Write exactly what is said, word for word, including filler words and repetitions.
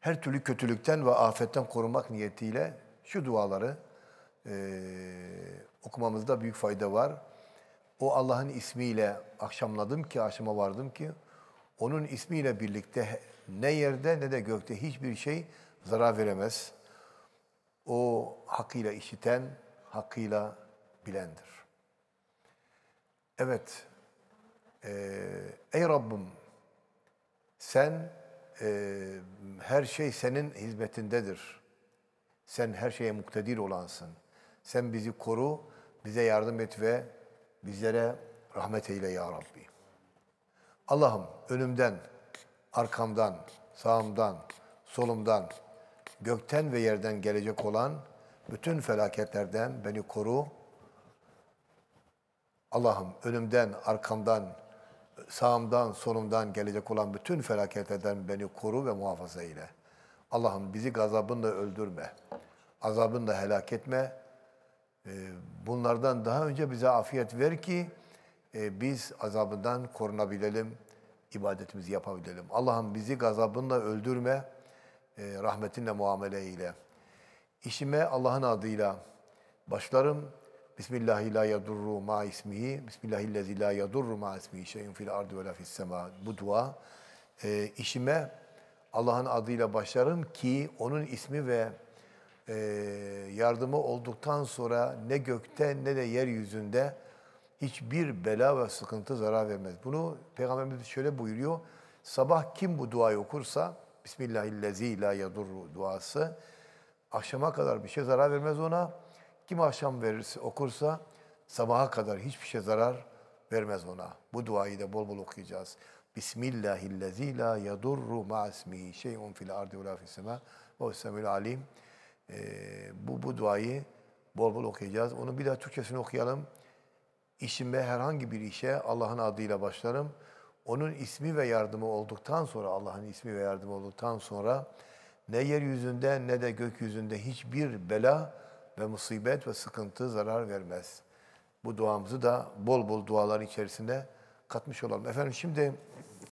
her türlü kötülükten ve afetten korumak niyetiyle şu duaları e, okumamızda büyük fayda var. O Allah'ın ismiyle akşamladım ki, akşama vardım ki, onun ismiyle birlikte ne yerde ne de gökte hiçbir şey zarar veremez. O hakkıyla işiten, hakkıyla bilendir. Evet, e, ey Rabbim, sen e, her şey senin hizmetindedir. Sen her şeye muktedir olansın. Sen bizi koru, bize yardım et ve bizlere rahmet eyle ya Rabbi. Allah'ım önümden, arkamdan, sağımdan, solumdan, gökten ve yerden gelecek olan bütün felaketlerden beni koru. Allah'ım önümden, arkamdan, sağımdan, solumdan gelecek olan bütün felaketlerden beni koru ve muhafaza eyle. Allah'ım bizi gazabınla öldürme, azabınla helak etme. Bunlardan daha önce bize afiyet ver ki biz azabından korunabilelim, ibadetimizi yapabilelim. Allah'ım bizi gazabınla öldürme, rahmetinle muamele eyle. İşime Allah'ın adıyla başlarım. Bismillahi la yadurru ma ismihi. Bismillahillezi la yadurru ma ismihi şeyin fil ardı ve la fis sema. Bu dua. E, işime Allah'ın adıyla başlarım ki onun ismi ve e, yardımı olduktan sonra ne gökte ne de yeryüzünde hiçbir bela ve sıkıntı zarar vermez. Bunu Peygamberimiz şöyle buyuruyor. Sabah kim bu duayı okursa, Bismillahillezi la yadurru duası, akşama kadar bir şey zarar vermez ona. Kim akşam verirse, okursa sabaha kadar hiçbir şey zarar vermez ona. Bu duayı da bol bol okuyacağız. Bismillahillezî lâ yadurru ma'asmihi şey'un fil ardı ve lâ fissema ve hussemi'l alim. Bu, bu duayı bol bol okuyacağız. Onu bir daha Türkçesini okuyalım. İşime herhangi bir işe Allah'ın adıyla başlarım. Onun ismi ve yardımı olduktan sonra, Allah'ın ismi ve yardımı olduktan sonra ne yeryüzünde ne de gökyüzünde hiçbir bela ve musibet ve sıkıntı zarar vermez. Bu duamızı da bol bol dualar içerisinde katmış olalım. Efendim şimdi